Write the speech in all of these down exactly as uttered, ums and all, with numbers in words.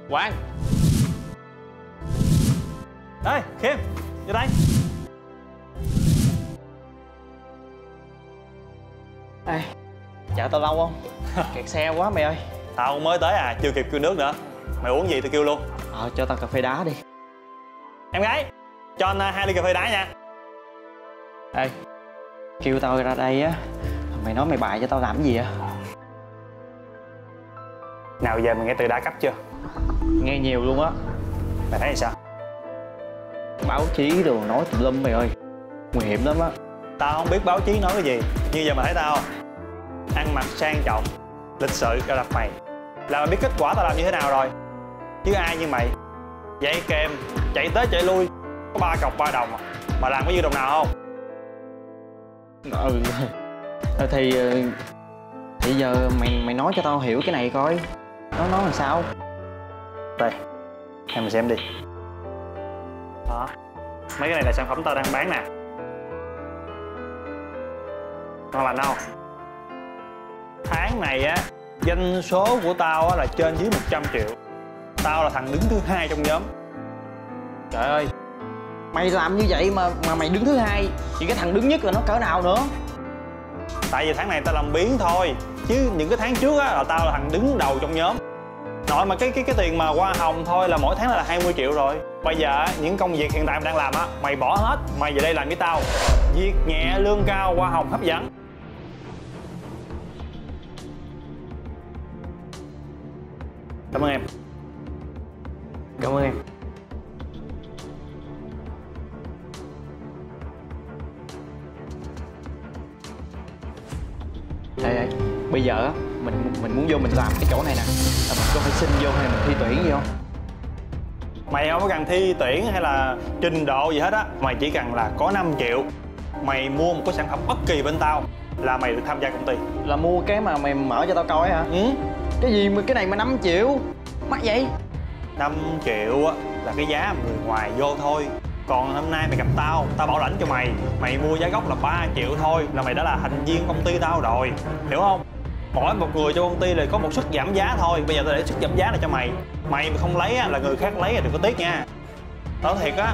Quang. Ê Khiêm, vô đây. Ê, chờ tao lâu không? Kẹt xe quá mày ơi. Tao mới tới à, chưa kịp kêu nước nữa. Mày uống gì tao kêu luôn. Ờ, cho tao cà phê đá đi. Em gái, cho anh hai ly cà phê đá nha. Ê, kêu tao ra đây á, mày nói mày bài cho tao làm cái gì á? Nào giờ mày nghe từ đa cấp chưa? Nghe nhiều luôn á. Mày thấy sao? Báo chí đồ nói tùm lum mày ơi. Nguy hiểm lắm á. Tao không biết báo chí nói cái gì, nhưng giờ mày thấy tao không? Ăn mặc sang trọng, lịch sự ra đặt mày là mày biết kết quả tao làm như thế nào rồi. Chứ ai như mày dạy kèm, chạy tới chạy lui, có ba cọc ba đồng à, mà làm có nhiêu đồng nào không? Ừ. Thì thì giờ mày mày nói cho tao hiểu cái này coi. Nó nói làm sao? Đây, em mình xem đi. Đó, mấy cái này là sản phẩm tao đang bán nè. Ngon lành không? Tháng này á, doanh số của tao á là trên dưới một trăm triệu. Tao là thằng đứng thứ hai trong nhóm. Trời ơi, mày làm như vậy mà mà mày đứng thứ hai, thì cái thằng đứng nhất là nó cỡ nào nữa? Tại vì tháng này tao làm biến thôi, chứ những cái tháng trước á là tao là thằng đứng đầu trong nhóm. Nội mà cái cái cái tiền mà hoa hồng thôi là mỗi tháng là hai mươi triệu rồi. Bây giờ những công việc hiện tại mày đang làm á, mày bỏ hết, mày về đây làm với tao. Việc nhẹ, lương cao, hoa hồng hấp dẫn. Cảm ơn em. Cảm ơn em. Ê, ê, bây giờ á, mình mình muốn vô mình làm cái chỗ này nè, là mình có phải xin vô hay mình thi tuyển gì không? Mày không có cần thi tuyển hay là trình độ gì hết á. Mày chỉ cần là có năm triệu, mày mua một cái sản phẩm bất kỳ bên tao là mày được tham gia công ty. Là mua cái mà mày mở cho tao coi hả? Ừ. Cái gì mà cái này mà năm triệu? Mắc vậy? năm triệu á là cái giá mà người ngoài vô thôi. Còn hôm nay mày gặp tao, tao bảo lãnh cho mày. Mày mua giá gốc là ba triệu thôi là mày đã là thành viên công ty tao rồi. Hiểu không? Mỗi một người trong công ty là có một suất giảm giá thôi. Bây giờ tao để suất giảm giá này cho mày. Mày mà không lấy á, là người khác lấy là đừng có tiếc nha. Tao nói thiệt á.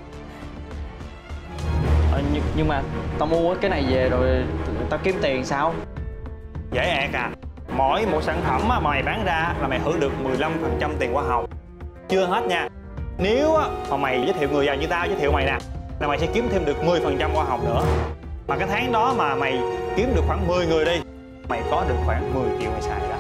Ờ, nhưng, nhưng mà tao mua cái này về rồi tao kiếm tiền sao? Dễ ẹc à. Mỗi một sản phẩm mà mày bán ra là mày hưởng được mười lăm phần trăm tiền hoa hồng. Chưa hết nha. Nếu mà mày giới thiệu người vào như tao giới thiệu mày nè, là mày sẽ kiếm thêm được mười phần trăm hoa hồng nữa. Mà cái tháng đó mà mày kiếm được khoảng mười người đi, mày có được khoảng mười triệu mày xài đó.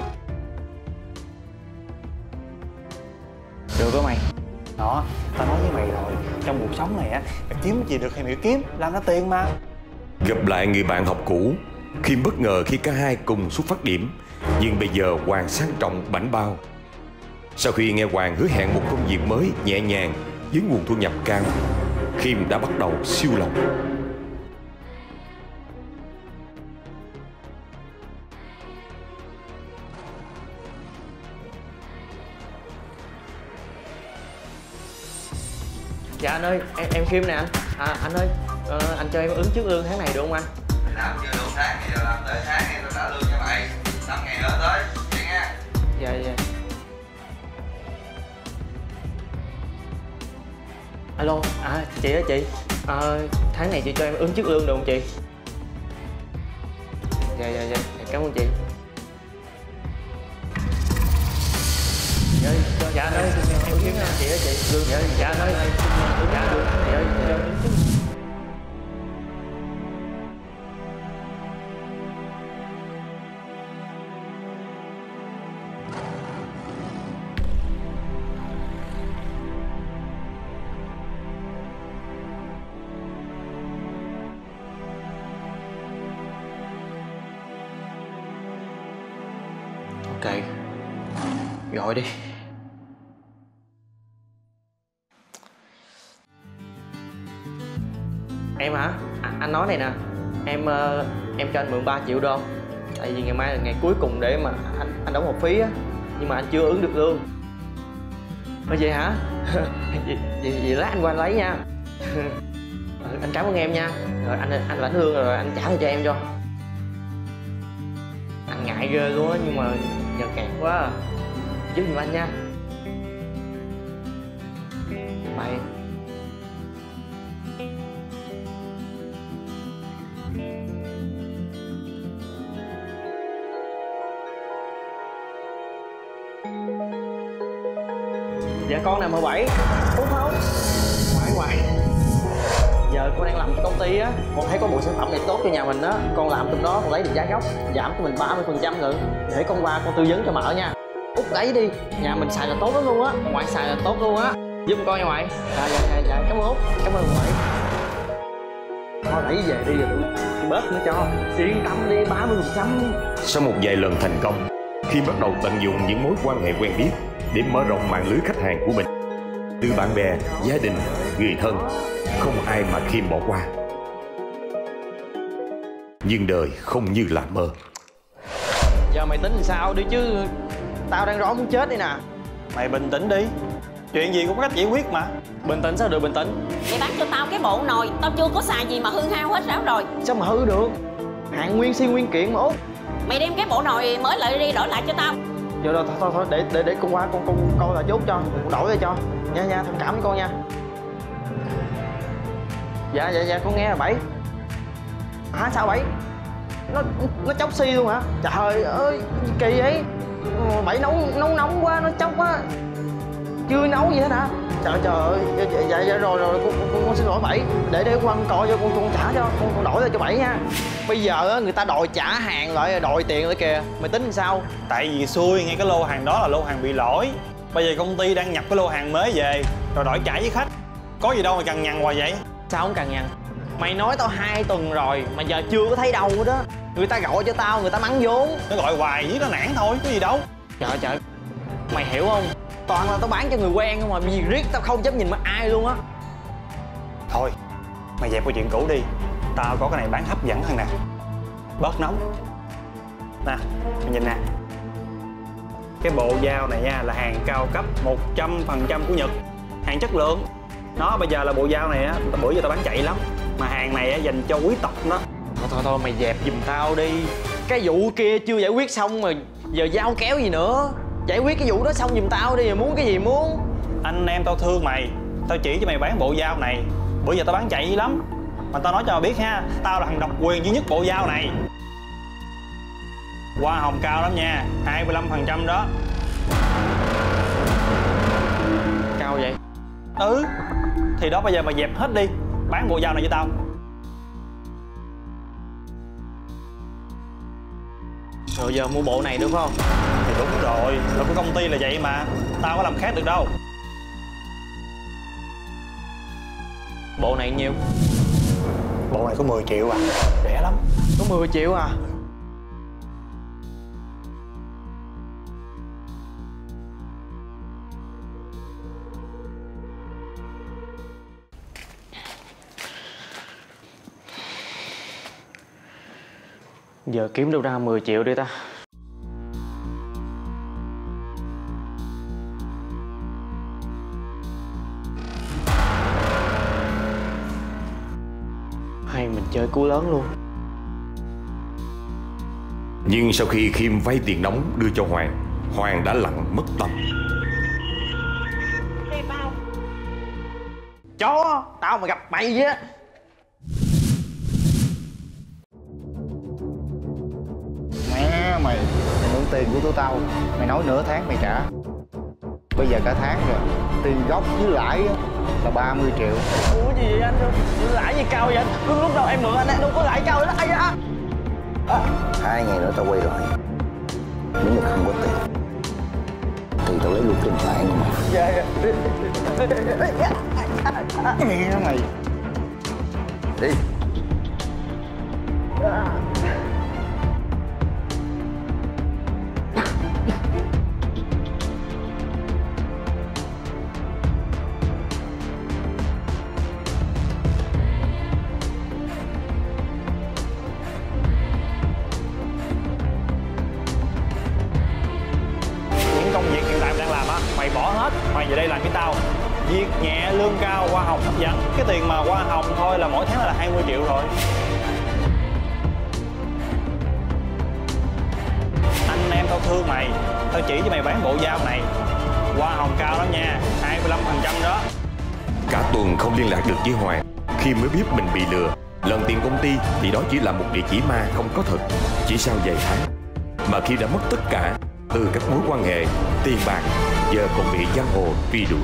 Được đó mày. Đó, tao nói với mày rồi, trong cuộc sống này á, mày kiếm gì được thì mày kiếm, làm ra tiền mà. Gặp lại người bạn học cũ, Khiêm bất ngờ khi cả hai cùng xuất phát điểm, nhưng bây giờ Hoàng sang trọng bảnh bao. Sau khi nghe Hoàng hứa hẹn một công việc mới nhẹ nhàng với nguồn thu nhập cao, Khiêm đã bắt đầu siêu lòng. Dạ anh ơi, em, em Khiêm nè anh. À anh ơi, ờ, anh cho em ứng trước lương tháng này được không anh? Mày làm chưa đủ tháng thì giờ làm tới tháng này tao trả lương cho mày. Năm ngày nữa tới, vậy nha. Dạ dạ. Alo, à chị đó chị. À, tháng này chị cho em ứng trước lương được không chị? Dạ dạ dạ, cảm ơn chị. Dạ, dạ anh ơi, em kiếm nha chị đó chị. Lương dạ, dạ anh ơi, dạ lương tháng này ơi, dạ ứng trước. Ok, gọi đi. Em hả? À, anh nói này nè, em uh, em cho anh mượn ba triệu được không? Tại vì ngày mai là ngày cuối cùng để mà anh anh đóng học phí á, nhưng mà anh chưa ứng được lương. Ơ vậy hả? vậy, vậy, vậy lát anh qua anh lấy nha. Ừ, anh cảm ơn em nha. Rồi anh anh lãnh lương rồi anh trả lại cho em cho. Anh ngại ghê luôn á, nhưng mà giờ kẹt quá à. Giúp giùm anh nha. Mày dạ con nè mười bảy. Đúng không? Ngoại ngoại. Giờ con đang làm cho công ty á, con thấy có bộ sản phẩm này tốt cho nhà mình á, con làm trong đó con lấy được giá gốc, giảm cho mình ba mươi phần trăm nữa. Để con qua con tư vấn cho mợ nha. Út lấy đi, nhà mình xài là tốt lắm luôn á, ngoại xài là tốt luôn á. Giúp con nha ngoại. Dạ dạ dạ, dạ. Cảm ơn Út, cảm ơn ngoại. Thôi lấy về đi rồi tôi bớt nữa cho. Yên tâm đi, ba mươi phần trăm. Sau một vài lần thành công, Khiêm bắt đầu tận dụng những mối quan hệ quen biết để mở rộng mạng lưới khách hàng của mình. Từ bạn bè, gia đình, người thân, không ai mà Khiêm bỏ qua. Nhưng đời không như là mơ. Giờ mày tính làm sao đi chứ? Tao đang rối muốn chết đây nè. Mày bình tĩnh đi, chuyện gì cũng có cách giải quyết mà. Bình tĩnh sao được bình tĩnh? Mày bán cho tao cái bộ nồi, tao chưa có xài gì mà hư hao hết ráo rồi. Sao mà hư được? Hàng nguyên si nguyên kiện mà Út. Mày đem cái bộ nồi mới lại đi đổi lại cho tao. Giờ rồi thôi thôi thôi để để để con qua con con coi là chốt cho, con đổi lại cho. Nha nha, thông cảm với con nha. Dạ dạ dạ, con nghe rồi Bảy. Hả sao Bảy? Nó nó chóc xi luôn hả? Trời ơi, kỳ vậy. Bảy nấu nấu nóng quá, nó chóc quá. Chưa nấu gì hết hả? Trời trời ơi, dạ dạ, dạ rồi rồi con, con, con xin lỗi Bảy. Để để con coi cho con con trả cho, con con đổi lại cho Bảy nha. Bây giờ á người ta đòi trả hàng lại, đòi tiền lại kìa. Mày tính làm sao? Tại vì xui nghe cái lô hàng đó là lô hàng bị lỗi. Bây giờ công ty đang nhập cái lô hàng mới về rồi đổi trả với khách. Có gì đâu mà cằn nhằn hoài vậy? Sao không cằn nhằn? Mày nói tao hai tuần rồi mà giờ chưa có thấy đâu hết đó. Người ta gọi cho tao, người ta mắng vốn. Nó gọi hoài với nó nản thôi, có gì đâu. Trời trời, mày hiểu không? Toàn là tao bán cho người quen không mà vì riết tao không dám nhìn mắt ai luôn á. Thôi, mày dẹp qua chuyện cũ đi. Tao có cái này bán hấp dẫn hơn nè. Bớt nóng. Nè, mày nhìn nè. Cái bộ dao này nha là hàng cao cấp một trăm phần trăm của Nhật. Hàng chất lượng. Nó bây giờ là bộ dao này á, bữa giờ tao bán chạy lắm. Mà hàng này á, dành cho quý tộc đó. Thôi thôi thôi mày dẹp giùm tao đi. Cái vụ kia chưa giải quyết xong mà giờ dao kéo gì nữa. Giải quyết cái vụ đó xong giùm tao đi, muốn cái gì muốn. Anh em tao thương mày. Tao chỉ cho mày bán bộ dao này. Bữa giờ tao bán chạy lắm. Mà tao nói cho mày biết ha, tao là thằng độc quyền duy nhất bộ dao này. Hoa hồng cao lắm nha, hai mươi lăm phần trăm đó. Cao vậy? Ừ. Thì đó bây giờ mày dẹp hết đi. Bán bộ dao này cho tao. Rồi giờ mua bộ này được không? Thì đúng rồi, rồi của công ty là vậy mà. Tao có làm khác được đâu. Bộ này nhiêu? Bộ này có mười triệu à, rẻ lắm. Có mười triệu à? Giờ kiếm đâu ra mười triệu đi ta? Hay mình chơi cú lớn luôn. Nhưng sau khi Khiêm vay tiền nóng đưa cho Hoàng, Hoàng đã lặng mất tâm. Chó, tao mà gặp mày á. Mẹ mày, mày mượn tiền của tụi tao, mày nói nửa tháng mày trả. Bây giờ cả tháng rồi, tiền gốc với lãi là ba mươi triệu. Ủa gì vậy anh? Lãi gì cao vậy anh? Lúc, lúc đầu em mượn anh đâu có lãi cao đó. Ai da? À, hai ngày nữa tao quay lại. Nếu mà không có tiền thì tao lấy luôn trên mạng của mày. Dạ dạ. Mẹ mày. Đi. Mày bỏ hết, mày về đây làm với tao. Việc nhẹ, lương cao, hoa hồng hấp dẫn. Cái tiền mà hoa hồng thôi là mỗi tháng là hai mươi triệu rồi. Anh em tao thương mày. Tao chỉ cho mày bán bộ dao này. Hoa hồng cao lắm nha, hai mươi lăm phần trăm đó. Cả tuần không liên lạc được với Hoàng, Khiêm mới biết mình bị lừa. Lần tiền công ty thì đó chỉ là một địa chỉ ma không có thật. Chỉ sau vài tháng mà Khiêm đã mất tất cả, từ các mối quan hệ, tiền bạc, giờ còn bị giang hồ truy đuổi.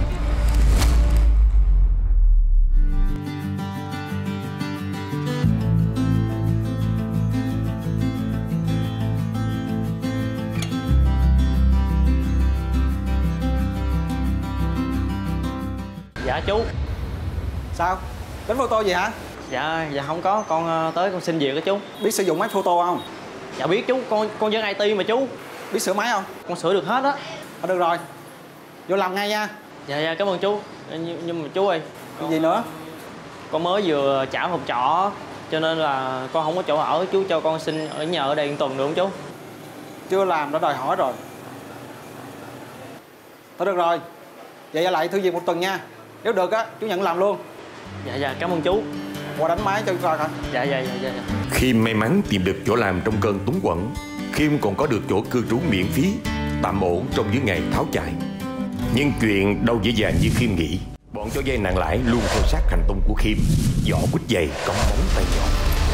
Dạ chú. Sao? Đánh photo gì hả? Dạ, dạ không có, con tới con xin việc đó chú. Biết sử dụng máy photo không? Dạ biết chú, con con dân i tê mà chú. Biết sửa máy không? Con sửa được hết á. Ờ, được rồi, vô làm ngay nha. Dạ dạ cảm ơn chú. Nhưng, nhưng mà chú ơi, Cái gì nữa? con mới vừa trả phòng trọ cho nên là con không có chỗ ở, chú cho con xin ở nhờ ở đây một tuần được không chú? Chưa làm đã đòi hỏi rồi. Thôi được rồi, vậy lại thư việc một tuần nha. Nếu được á, chú nhận làm luôn. Dạ dạ cảm ơn chú. Qua đánh máy cho coi hả? Dạ dạ dạ dạ. Khiêm may mắn tìm được chỗ làm trong cơn túng quẫn. Khiêm còn có được chỗ cư trú miễn phí, tạm ổn trong những ngày tháo chạy. Nhưng chuyện đâu dễ dàng như Khiêm nghĩ. Bọn cho vay nặng lãi luôn theo sát hành tung của Khiêm. Vỏ quýt dày cong móng tay nhọn.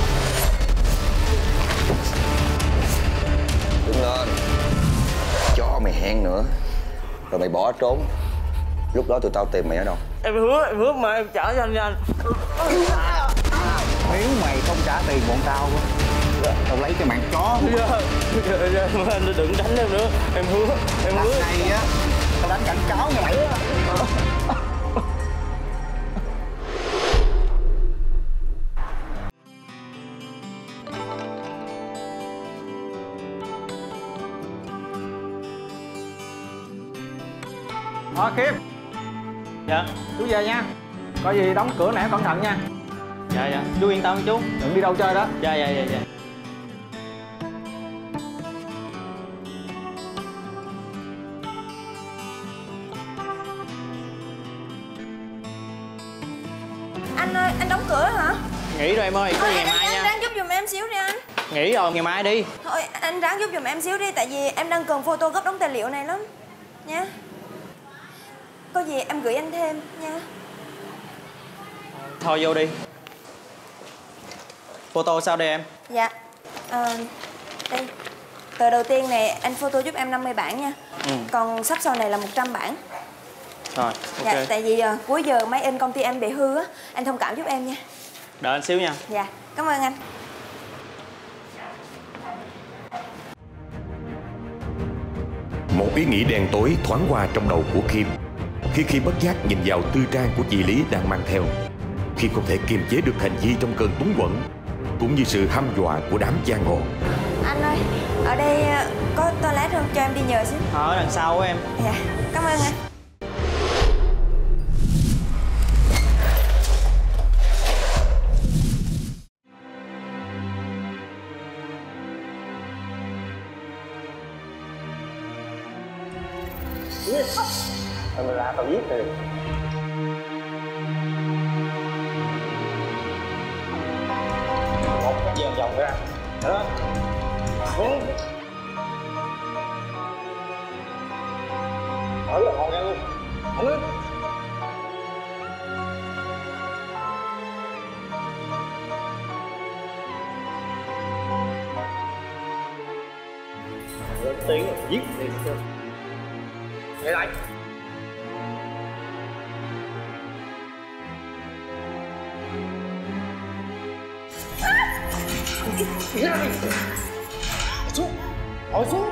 Đứng lên, cho mày hẹn nữa rồi mày bỏ trốn. Lúc đó tụi tao tìm mày ở đâu? Em hứa, em hứa mà em trả cho anh nha anh. Nếu mày không trả tiền bọn tao tao lấy cái mạng chó của mày. Dạ, dạ, dạ, anh đừng đánh em nữa. Em hứa, em hứa. Lần này á tao đánh cảnh cáo nha mày. Ờ, Khiêm, Dạ, chú về nha. Có gì đóng cửa nẻ cẩn thận nha. dạ dạ, chú yên tâm chú. Đừng đi đâu chơi đó. Dạ dạ dạ dạ. Anh ơi, anh đóng cửa hả? Nghỉ rồi em ơi, có gì ngày mai anh, nha. anh ráng giúp giùm em xíu đi anh. Nghỉ rồi, ngày mai đi. Thôi, anh ráng giúp giùm em xíu đi. Tại vì em đang cần photo gấp đống tài liệu này lắm. Nha. Có gì em gửi anh thêm nha. Thôi vô đi. Photo sao đây em? Dạ. à, Đây. Tờ đầu tiên này anh photo giúp em năm mươi bản nha. Ừ. Còn sắp sau này là một trăm bản. Rồi, ok. Dạ, tại vì uh, cuối giờ máy in công ty em bị hư á. Anh thông cảm giúp em nha. Đợi anh xíu nha. Dạ, cảm ơn anh. Một ý nghĩ đen tối thoáng qua trong đầu của Khiêm khi khi bất giác nhìn vào tư trang của chị Lý đang mang theo. Khi không thể kiềm chế được hành vi trong cơn túng quẫn, cũng như sự hăm dọa của đám giang hồ. Anh ơi, ở đây uh, có toilet không? Cho em đi nhờ xíu. Ở đằng sau của em. Dạ, cảm ơn anh. Camera tao giết rồi. Một cái vòng vòng ra. Đó. Xuống. Ở là hồn ra luôn. Không lên. Lớn tiếng rồi giết đi. Để lại. Xuống. Ngồi xuống.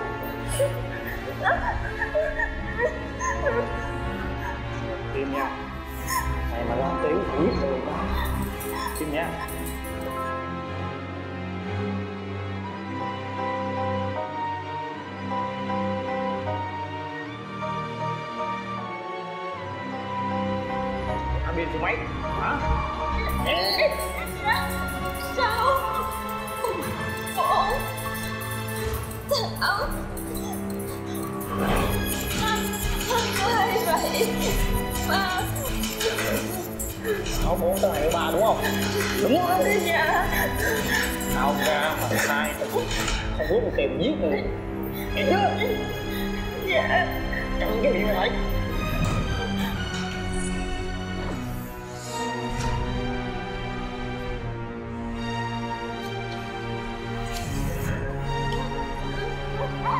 Kim nha. Mày mà lớn tiếng thì giết tôi. Kim nha. Biên số mấy? Hả? Sao? Bộ Sao? Sao ơi vậy? Ba Sáu bốn tới hai ba đúng không? Đúng rồi. Dạ. Sao ra mà sai? Không muốn tìm giết người. Nghe chưa? Dạ. Cầm cái miệng này lại.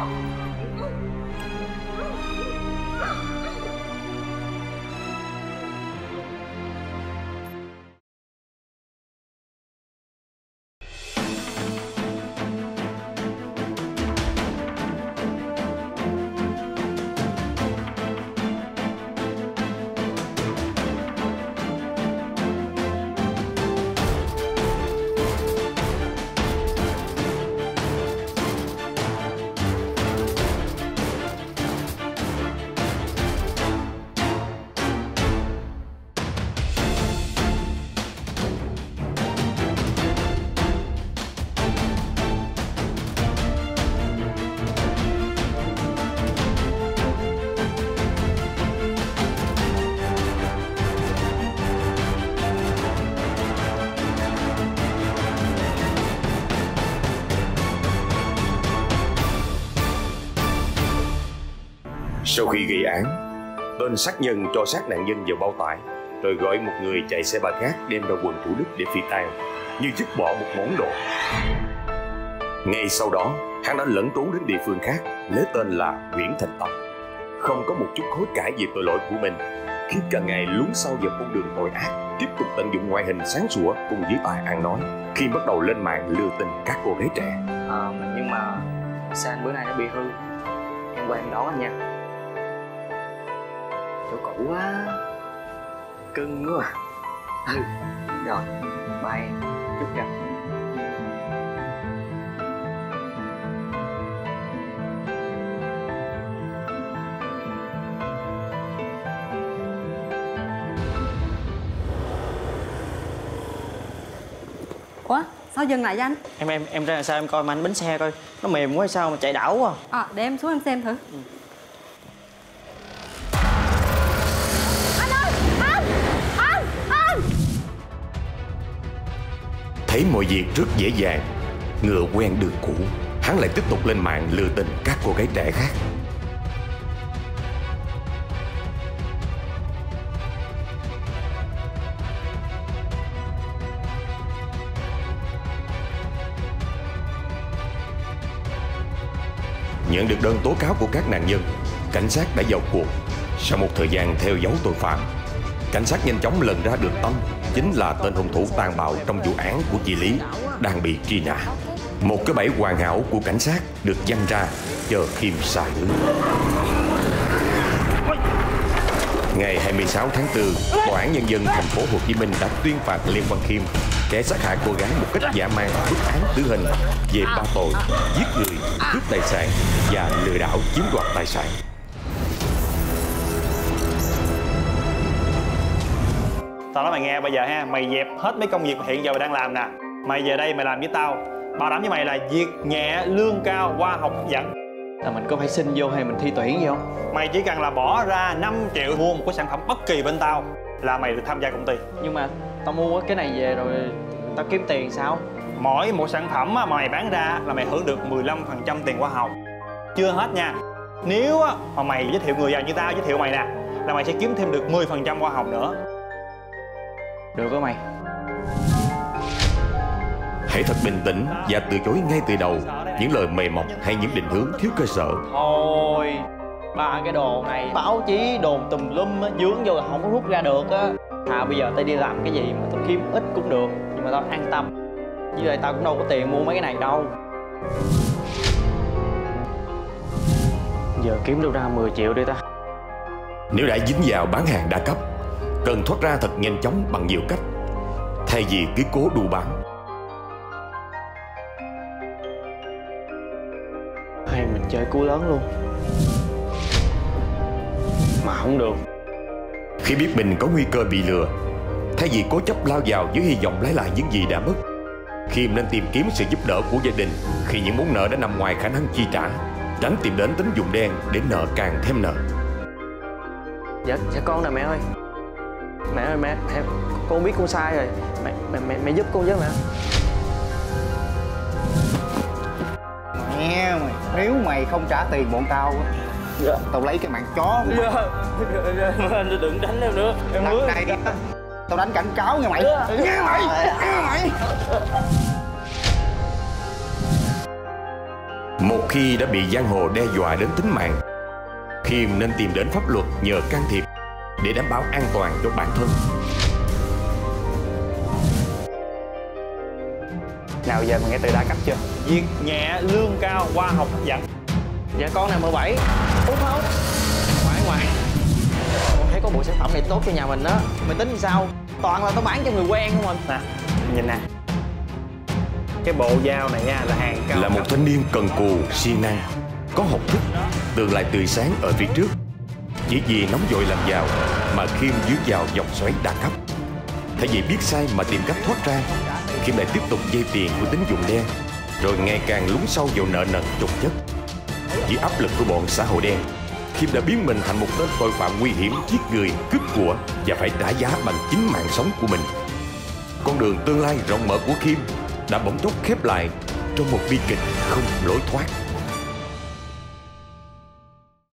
Sau khi gây án, tên sát nhân cho xác nạn nhân vào bao tải, rồi gọi một người chạy xe ba gác đem ra quận Thủ Đức để phi tang, như dứt bỏ một món đồ. Ngay sau đó, hắn đã lẫn trốn đến địa phương khác, lấy tên là Nguyễn Thành Tâm. Không có một chút hối cải về tội lỗi của mình, khiến càng ngày lún sâu vào con đường tội ác, tiếp tục tận dụng ngoại hình sáng sủa cùng với tài ăn nói, khi bắt đầu lên mạng lừa tình các cô gái trẻ. À, nhưng mà xe anh bữa nay nó bị hư, em qua em đón anh nha. Chỗ cũ quá, cưng quá à. Ừ, rồi, bye em, chúc gặp. Ủa, sao dừng lại vậy anh? Em em em ra làm sao em coi mà anh bánh xe coi, nó mềm quá hay sao mà chạy đảo quá. À, để em xuống em xem thử. Ừ. Thấy mọi việc rất dễ dàng, ngựa quen đường cũ, hắn lại tiếp tục lên mạng lừa tình các cô gái trẻ khác. Nhận được đơn tố cáo của các nạn nhân, cảnh sát đã vào cuộc. Sau một thời gian theo dấu tội phạm, cảnh sát nhanh chóng lần ra được Tâm chính là tên hung thủ tàn bạo trong vụ án của chị Lý đang bị truy nã. Một cái bẫy hoàn hảo của cảnh sát được văng ra chờ Khiêm sa lưới. Ngày hai mươi sáu tháng tư, Tòa án Nhân dân thành phố Hồ Chí Minh đã tuyên phạt Lê Văn Khiêm, kẻ sát hại cô gái một cách dã man, bức án tử hình về ba tội giết người, cướp tài sản và lừa đảo chiếm đoạt tài sản. Tao nói mày nghe bây giờ ha, mày dẹp hết mấy công việc mà hiện giờ mày đang làm nè. Mày về đây mày làm với tao, bảo đảm với mày là việc nhẹ, lương cao, hoa học dẫn. Là mình có phải xin vô hay mình thi tuyển gì không? Mày chỉ cần là bỏ ra năm triệu mua một cái sản phẩm bất kỳ bên tao là mày được tham gia công ty. Nhưng mà tao mua cái này về rồi tao kiếm tiền sao? Mỗi một sản phẩm mà mày bán ra là mày hưởng được mười lăm phần trăm tiền hoa hồng. Chưa hết nha. Nếu mà mày giới thiệu người vào như tao giới thiệu mày nè, là mày sẽ kiếm thêm được mười phần trăm hoa hồng nữa. Được đó mày. Hãy thật bình tĩnh và từ chối ngay từ đầu những lời mời mọc hay những định hướng thiếu cơ sở. Thôi, ba cái đồ này báo chí đồn tùm lum á, dướng vô là không có rút ra được á. À bây giờ tao đi làm cái gì mà tao kiếm ít cũng được, nhưng mà tao an tâm. Với lại tao cũng đâu có tiền mua mấy cái này đâu. Giờ kiếm đâu ra mười triệu đi ta. Nếu đã dính vào bán hàng đa cấp, cần thoát ra thật nhanh chóng bằng nhiều cách, thay vì cứ cố đu bán. Hay mình chơi cú lớn luôn. Mà không được. Khi biết mình có nguy cơ bị lừa, thay vì cố chấp lao vào với hy vọng lấy lại những gì đã mất, Khiêm nên tìm kiếm sự giúp đỡ của gia đình khi những món nợ đã nằm ngoài khả năng chi trả, tránh tìm đến tín dụng đen để nợ càng thêm nợ. Dạ, dạ con nè mẹ ơi. Mẹ ơi mẹ, em, con biết con sai rồi. Mẹ, mẹ, mẹ, mẹ giúp con với mẹ. Nghe mày, nếu mày không trả tiền bọn tao á, dạ, tao lấy cái mạng chó của mày. Dạ, dạ, anh đừng đánh em nữa. Em hứa. Này đó, tao đánh cảnh cáo nghe mày. Dạ. Nghe mày, nghe mày. Một khi đã bị giang hồ đe dọa đến tính mạng, Khiêm nên tìm đến pháp luật nhờ can thiệp để đảm bảo an toàn cho bản thân. Nào giờ mình nghe từ đã cấp chưa? Việc nhẹ, lương cao, hoa học hấp dẫn. Dạ con này mười bảy. Út không? Ngoại ngoại. Con thấy có bộ sản phẩm này tốt cho nhà mình á. Mày tính sao? Toàn là tao bán cho người quen không mình. Nè, nhìn nè. Cái bộ dao này nha là hàng cao. Là một thanh niên cần cù, siêng năng, có học thức, tương lai tươi sáng ở phía trước. Chỉ vì nóng vội làm giàu mà Khiêm dướng vào vòng xoáy đa cấp. Thay vì biết sai mà tìm cách thoát ra, Khiêm lại tiếp tục vay tiền của tín dụng đen, rồi ngày càng lún sâu vào nợ nần chồng chất. Dưới áp lực của bọn xã hội đen, Khiêm đã biến mình thành một tên tội phạm nguy hiểm, giết người, cướp của và phải trả giá bằng chính mạng sống của mình. Con đường tương lai rộng mở của Khiêm đã bỗng chốc khép lại trong một bi kịch không lối thoát.